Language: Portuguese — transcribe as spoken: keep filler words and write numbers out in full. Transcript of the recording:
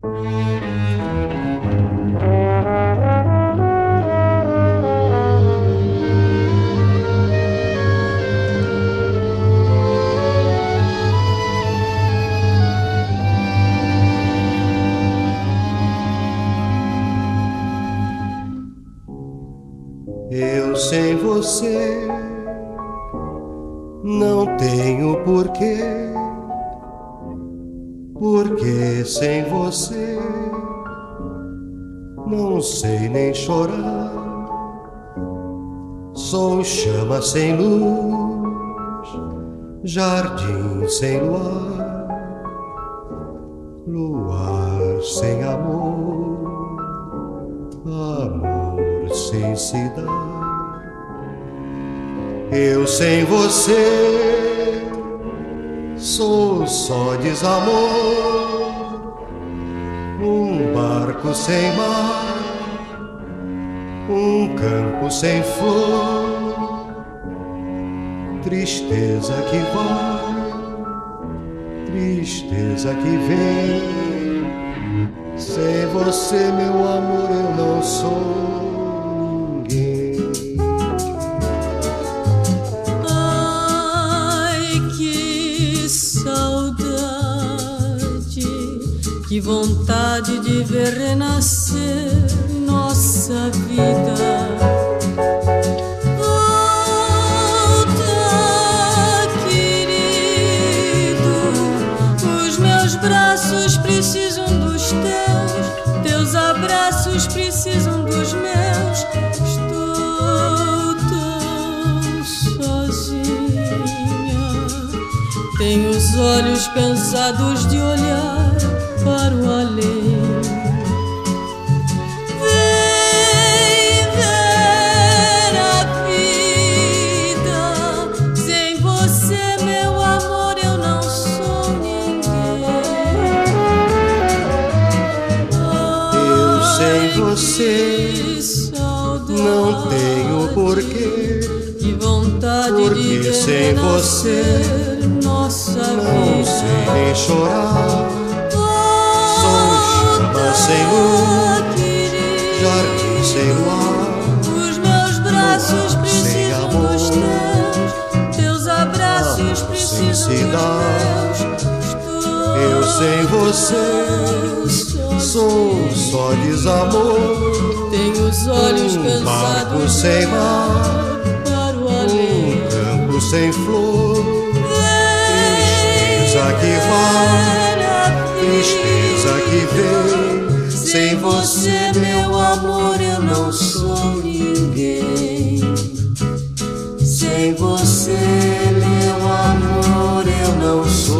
Eu sem você não tenho porquê, porque sem você não sei nem chorar. Sou chama sem luz, jardim sem luar, luar sem amor, amor sem se dar. Eu sem você sou só desamor, um barco sem mar, um campo sem flor, tristeza que vai, tristeza que vem. Sem você, meu amor, eu não sou ninguém. Que vontade de ver renascer nossa vida. Volta, querido, os meus braços precisam dos teus, teus abraços precisam dos meus. Estou tão sozinha, tenho os olhos cansados de olhar para o além. Vem ver a vida. Sem você, meu amor, eu não sou ninguém. Eu sem você não tenho porquê, que vontade porque de ver sem você nossa não vida. sei nem chorar. Sem luz, jardim sem luar, os meus braços precisam dos teus, teus abraços precisam dos meus. Eu sem você sou só desamor, tenho os olhos um cansados barco de sem mar, para o além, um campo sem flor, tristeza que vai, tristeza que vem. Sem você, meu amor, eu não sou ninguém. Sem você, meu amor, eu não sou